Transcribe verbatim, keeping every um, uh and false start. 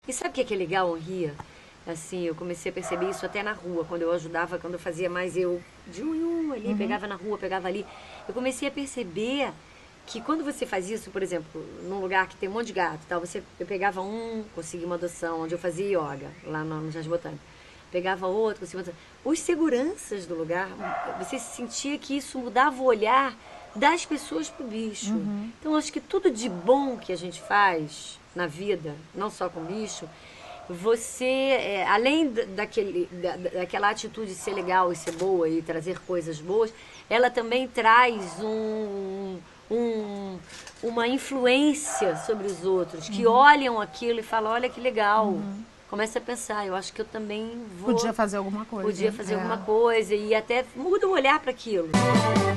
E sabe o que é, que é legal, Honria? Assim, eu comecei a perceber isso até na rua, quando eu ajudava, quando eu fazia mais eu de um em um ali, uhum. pegava na rua, pegava ali. Eu comecei a perceber que quando você faz isso, por exemplo, num lugar que tem um monte de gato, tal, você, eu pegava um, conseguia uma adoção, onde eu fazia yoga, lá no, no Jardim Botânico. Pegava outro, conseguia uma adoção. Os seguranças do lugar, você sentia que isso mudava o olhar das pessoas pro bicho. Uhum. Então, acho que tudo de bom que a gente faz na vida, não só com bicho, você, é, além daquele, da, daquela atitude de ser legal e ser boa e trazer coisas boas, ela também traz um, um, uma influência sobre os outros, que uhum. olham aquilo e falam, olha que legal. Uhum. Começa a pensar, eu acho que eu também vou... Podia fazer alguma coisa. Podia fazer é. alguma coisa e até muda o olhar para aquilo.